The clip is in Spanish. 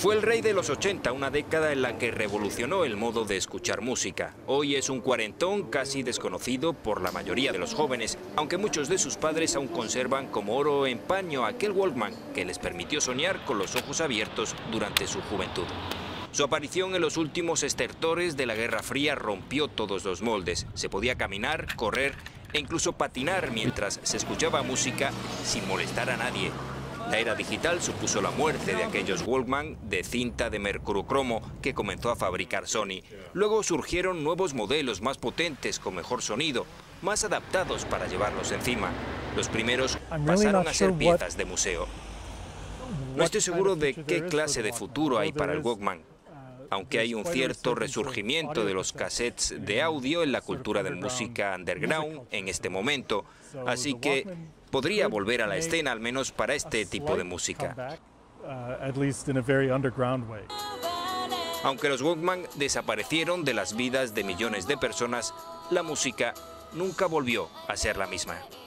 Fue el rey de los 80, una década en la que revolucionó el modo de escuchar música. Hoy es un cuarentón casi desconocido por la mayoría de los jóvenes, aunque muchos de sus padres aún conservan como oro en paño aquel Walkman que les permitió soñar con los ojos abiertos durante su juventud. Su aparición en los últimos estertores de la Guerra Fría rompió todos los moldes. Se podía caminar, correr e incluso patinar mientras se escuchaba música sin molestar a nadie. La era digital supuso la muerte de aquellos Walkman de cinta de mercurocromo que comenzó a fabricar Sony. Luego surgieron nuevos modelos más potentes con mejor sonido, más adaptados para llevarlos encima. Los primeros pasaron a ser piezas de museo. No estoy seguro de qué clase de futuro hay para el Walkman, aunque hay un cierto resurgimiento de los cassettes de audio en la cultura de la música underground en este momento, así que podría volver a la escena al menos para este tipo de música. Aunque los Walkman desaparecieron de las vidas de millones de personas, la música nunca volvió a ser la misma.